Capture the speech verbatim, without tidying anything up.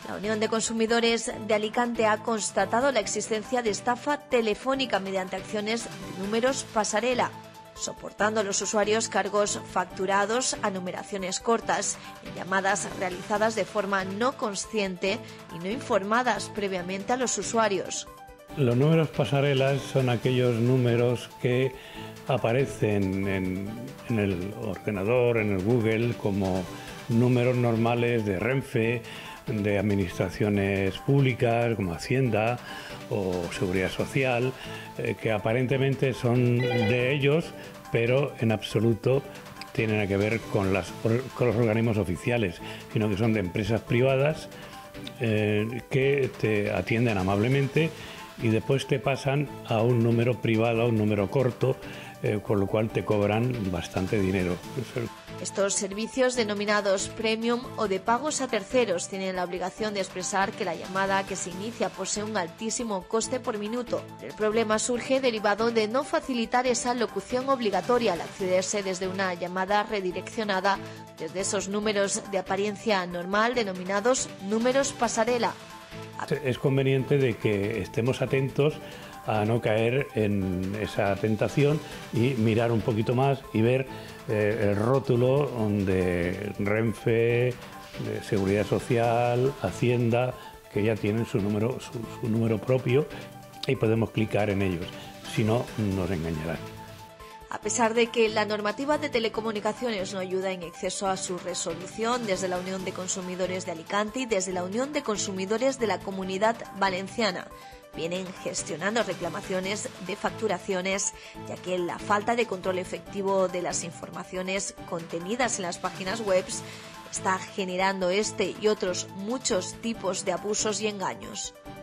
La Unión de Consumidores de Alicante ha constatado la existencia de estafa telefónica mediante acciones de números pasarela, soportando a los usuarios cargos facturados a numeraciones cortas en llamadas realizadas de forma no consciente y no informadas previamente a los usuarios. Los números pasarelas son aquellos números que aparecen en, en el ordenador, en el Google, como números normales de Renfe, de administraciones públicas como Hacienda o Seguridad Social, eh, que aparentemente son de ellos, pero en absoluto tienen que ver con, las, con los organismos oficiales, sino que son de empresas privadas eh, que te atienden amablemente y después te pasan a un número privado, a un número corto, eh, con lo cual te cobran bastante dinero. Estos servicios denominados premium o de pagos a terceros tienen la obligación de expresar que la llamada que se inicia posee un altísimo coste por minuto. El problema surge derivado de no facilitar esa locución obligatoria al accederse desde una llamada redireccionada desde esos números de apariencia normal denominados números pasarela. Es conveniente de que estemos atentos a no caer en esa tentación y mirar un poquito más y ver eh, el rótulo de Renfe, de Seguridad Social, Hacienda, que ya tienen su número, su, su número propio y podemos clicar en ellos, si no nos engañarán. A pesar de que la normativa de telecomunicaciones no ayuda en exceso a su resolución, desde la Unión de Consumidores de Alicante y desde la Unión de Consumidores de la Comunidad Valenciana vienen gestionando reclamaciones de facturaciones, ya que la falta de control efectivo de las informaciones contenidas en las páginas web está generando este y otros muchos tipos de abusos y engaños.